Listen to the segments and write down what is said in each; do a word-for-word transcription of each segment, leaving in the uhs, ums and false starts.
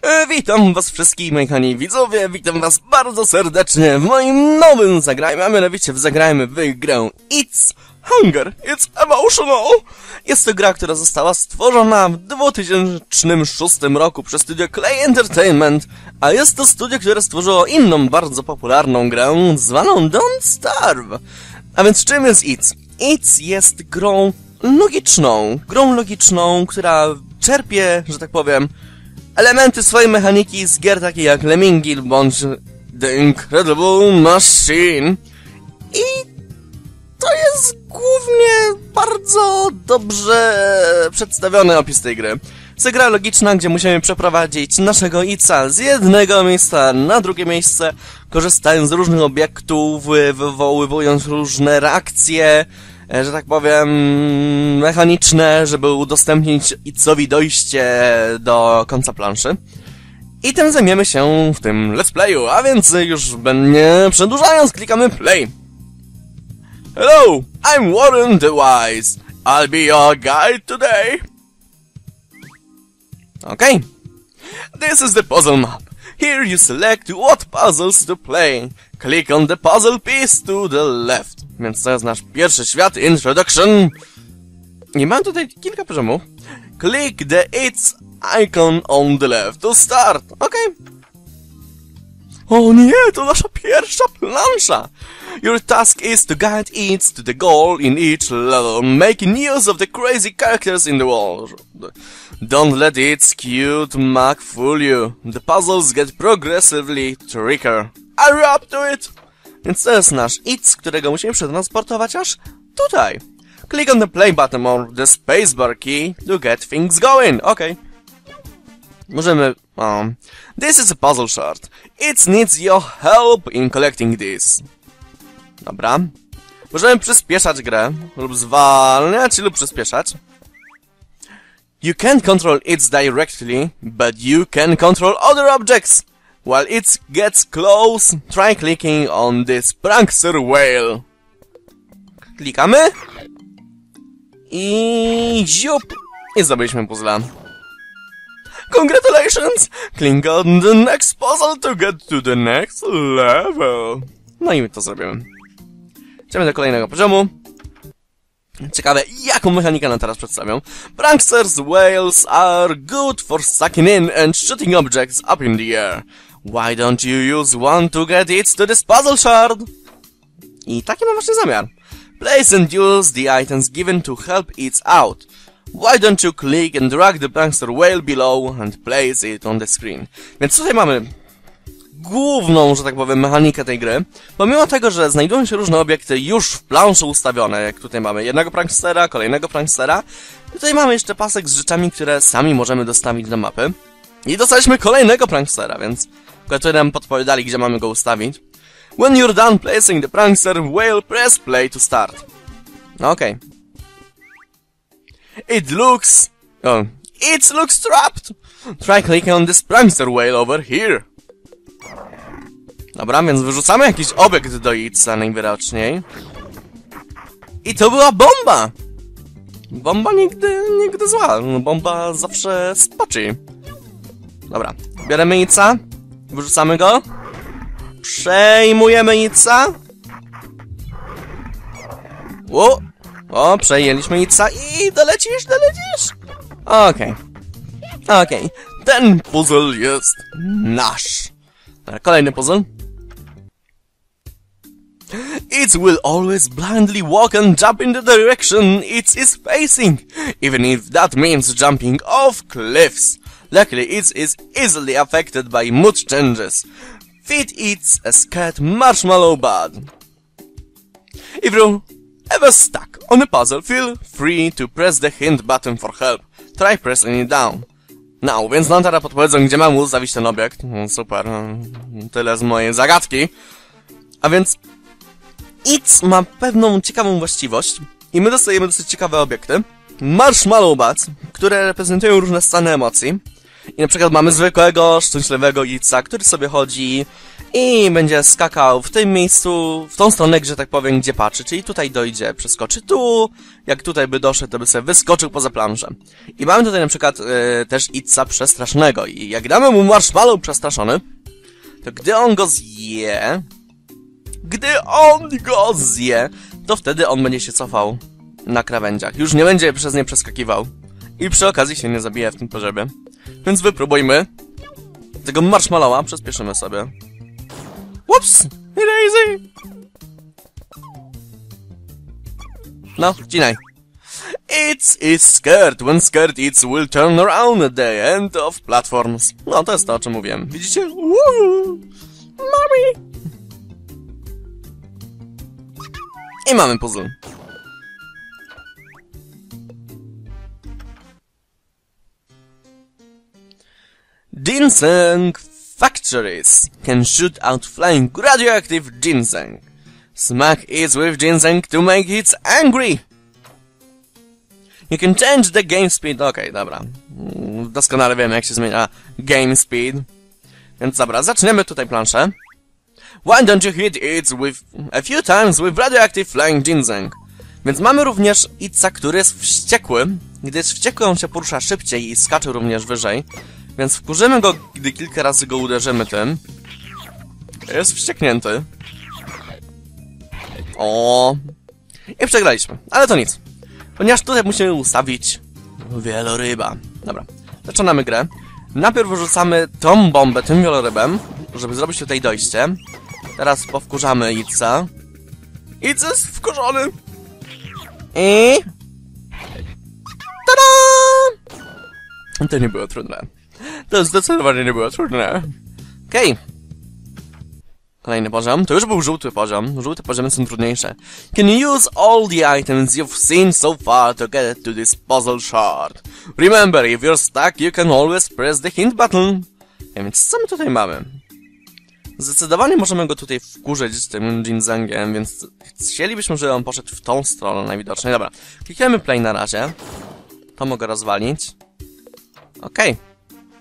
E, witam was wszystkich, moi kochani widzowie, witam was bardzo serdecznie w moim nowym Zagrajmy, a mianowicie w Zagrajmy w grę Eets Hunger, It's Emotional. Jest to gra, która została stworzona w dwa tysiące szóstym roku przez studio Clay Entertainment, a jest to studio, które stworzyło inną bardzo popularną grę zwaną Don't Starve. A więc czym jest Eets? Eets jest grą logiczną, grą logiczną, która czerpie, że tak powiem, elementy swojej mechaniki z gier takich jak Lemmingi bądź The Incredible Machine. I to jest głównie bardzo dobrze przedstawiony opis tej gry. Jest to gra logiczna, gdzie musimy przeprowadzić naszego Eetsa z jednego miejsca na drugie miejsce, korzystając z różnych obiektów, wywoływując różne reakcje, że tak powiem, mechaniczne, żeby udostępnić Eetsowi dojście do końca planszy. I tym zajmiemy się w tym let's playu, a więc już nie przedłużając, klikamy play. Hello, I'm Warren the Wise. I'll be your guide today. Okay. This is the puzzle map. Here you select what puzzles to play. Click on the puzzle piece to the left. Więc to jest nasz pierwszy świat, introduction. I mam tutaj kilka poziomów. Click the Eets icon on the left to start. Okay. O nie, to nasza pierwsza plansza. Your task is to guide Eets to the goal in each level, making use of the crazy characters in the world. Don't let Eets cute Mac fool you. The puzzles get progressively trickier. Are you up to it? Więc to jest nasz Eets, którego musimy przetransportować aż tutaj. Click on the play button or the spacebar key to get things going. Okay. Możemy... Um, this is a puzzle shard. It needs your help in collecting this. Dobra. Możemy przyspieszać grę, lub zwalniać, lub przyspieszać. You can't control it directly, but you can control other objects. While it gets close, try clicking on this prankster whale. Klikamy. I... ziup! I zdobyliśmy puzzle. Congratulations! Click on the next puzzle to get to the next level. No i my to zrobimy. Idziemy do kolejnego poziomu. Ciekawe, jaką mechanikę nam teraz przedstawią. Pranksters whales are good for sucking in and shooting objects up in the air. Why don't you use one to get it to this puzzle shard? I taki mam właśnie zamiar. Place and use the items given to help it out. Why don't you click and drag the prankster whale below and place it on the screen? Więc tutaj mamy główną, że tak powiem, mechanikę tej gry. Pomimo tego, że znajdują się różne obiekty już w planszy ustawione, jak tutaj mamy jednego prankstera, kolejnego prankstera, tutaj mamy jeszcze pasek z rzeczami, które sami możemy dostawić do mapy. I dostaliśmy kolejnego prankstera, więc którzy nam podpowiadali, gdzie mamy go ustawić. When you're done placing the prankster whale, press play to start. No okej. Okay. It looks... Oh, it looks trapped! Try clicking on this prankster whale over here. Dobra, więc wyrzucamy jakiś obiekt do Eetsa najwyraźniej. I to była bomba! Bomba nigdy, nigdy zła. Bomba zawsze spaczy. Dobra, bierzemy Eetsa. Wyrzucamy go. Przejmujemy Eetsa. O, o, przejęliśmy Eetsa i dolecisz, dolecisz. Okej. Okay. Okej. Okay. Ten puzzle jest nasz. Dobra, kolejny puzzle. It will always blindly walk and jump in the direction it is facing, even if that means jumping off cliffs. Luckily, it is easily affected by mood changes. Feed Eets a scared marshmallow bud. If you're ever stuck on a puzzle, feel free to press the hint button for help. Try pressing it down. No, więc nam teraz podpowiedzą, gdzie mam ustawić ten obiekt. No, super. Tyle z mojej zagadki. A więc Eets ma pewną ciekawą właściwość i my dostajemy dosyć ciekawe obiekty. Marshmallow buds, które reprezentują różne stany emocji. I na przykład mamy zwykłego, szczęśliwego Eetsa, który sobie chodzi i będzie skakał w tym miejscu, w tą stronę, że tak powiem, gdzie patrzy. Czyli tutaj dojdzie, przeskoczy tu, jak tutaj by doszedł, to by sobie wyskoczył poza planszę. I mamy tutaj na przykład yy, też Eetsa przestraszonego. I jak damy mu marshmallow przestraszony, to gdy on go zje, gdy on go zje, to wtedy on będzie się cofał na krawędziach. Już nie będzie przez nie przeskakiwał. I przy okazji się nie zabije w tym poziomie. Więc wypróbujmy tego marshmallowa, przyspieszymy sobie. Ups! Easy! No, wcinaj. Eets is scared. When scared, Eets will turn around at the end of platforms. No, to jest to, o czym mówiłem. Widzicie? Woo! Mommy! I mamy puzzle. Ginseng factories can shoot out flying radioactive ginseng. Smack it with ginseng to make it angry. You can change the game speed. Okej, okay, dobra. Doskonale wiemy, jak się zmienia game speed. Więc dobra, zaczniemy tutaj planszę. Why don't you hit it with a few times with radioactive flying ginseng? Więc mamy również Eetsa, który jest wściekły. Gdy jest wściekły, on się porusza szybciej i skacze również wyżej. Więc wkurzymy go, gdy kilka razy go uderzymy tym. Jest wścieknięty. O. I przegraliśmy. Ale to nic. Ponieważ tutaj musimy ustawić wieloryba. Dobra. Zaczynamy grę. Najpierw wyrzucamy tą bombę tym wielorybem, żeby zrobić tutaj dojście. Teraz powkurzamy Eetsa. Eets jest wkurzony. I... tada! To nie było trudne. To zdecydowanie nie było trudne. Okej. Okay. Kolejny poziom. To już był żółty poziom. Żółte poziomy są trudniejsze. Can you use all the items you've seen so far to get to this puzzle shard? Remember, if you're stuck, you can always press the hint button. Ja więc co my tutaj mamy? Zdecydowanie możemy go tutaj wkurzyć z tym ginsengiem, więc chcielibyśmy, żeby on poszedł w tą stronę najwidoczniej. Dobra. Klikniemy play na razie. To mogę rozwalić. Okej. Okay.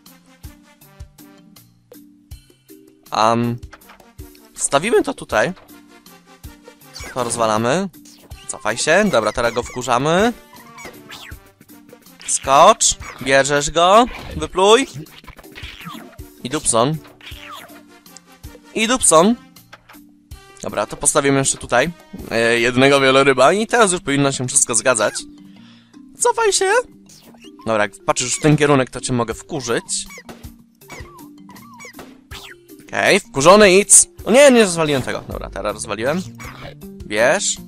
Um, wstawimy to tutaj. To rozwalamy. Cofaj się. Dobra, teraz go wkurzamy. Skocz. Bierzesz go. Wypluj. I dupson. I dupson. Dobra, to postawimy jeszcze tutaj. E, jednego wieloryba. I teraz już powinno się wszystko zgadzać. Cofaj się. Dobra, jak patrzysz w ten kierunek, to cię mogę wkurzyć. Okej, okay, wkurzony Eets. O nie, nie rozwaliłem tego. Dobra, teraz rozwaliłem. Bierz.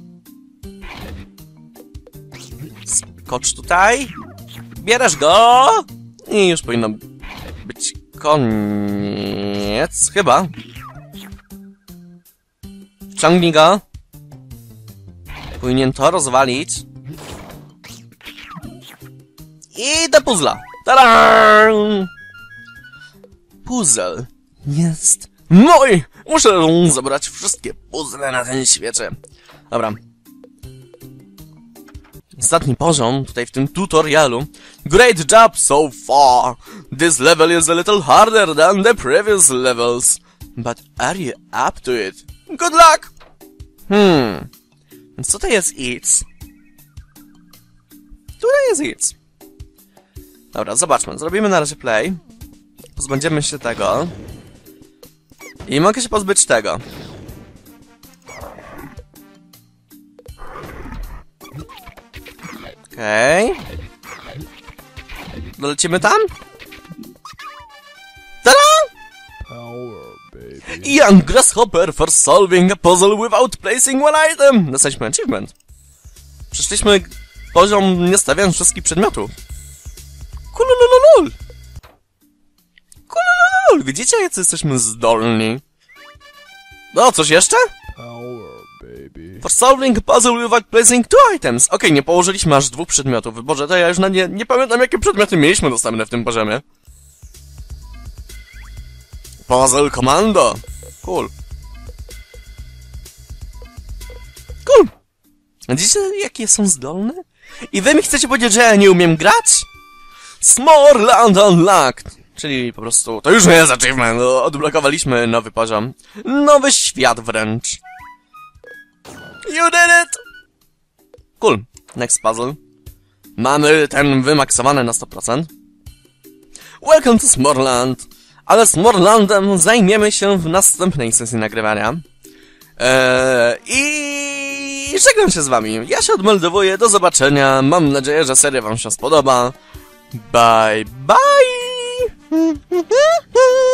Skocz tutaj. Bierzesz go. I już powinno być koniec. Chyba. Wciągnij go. Powinien to rozwalić. I do puzzla. Tada! Puzzle jest mój! Muszę zabrać wszystkie puzzle na tym świecie. Dobra. Ostatni poziom tutaj w tym tutorialu. Great job so far. This level is a little harder than the previous levels. But are you up to it? Good luck! Hmm. Więc co to jest Eets? Tutaj jest Eets. Dobra, zobaczmy. Zrobimy na razie play. Pozbędziemy się tego. I mogę się pozbyć tego. Okej. Okay. Dolecimy tam? Tada! Young grasshopper for solving a puzzle without placing one item. Dostaliśmy achievement. Przeszliśmy poziom nie stawiając wszystkich przedmiotów. Kulululul. Kulululul. Widzicie, jak jesteśmy zdolni? No, coś jeszcze? For solving a puzzle without placing two items. Okej, okay, nie położyliśmy aż dwóch przedmiotów. Boże, to ja już na nie, nie pamiętam, jakie przedmioty mieliśmy dostępne w tym poziomie. Puzzle Commando. Cool. Cool. Widzicie, jakie są zdolne? I wy mi chcecie powiedzieć, że ja nie umiem grać? Small land unlocked. Czyli po prostu, to już nie jest achievement, no, odblokowaliśmy nowy poziom. Nowy świat wręcz. You did it! Cool. Next puzzle. Mamy ten wymaksowany na sto procent. Welcome to Smorland. Ale Smorlandem zajmiemy się w następnej sesji nagrywania. Eee, I żegnam się z wami. Ja się odmeldowuję. Do zobaczenia. Mam nadzieję, że seria wam się spodoba. Bye, bye!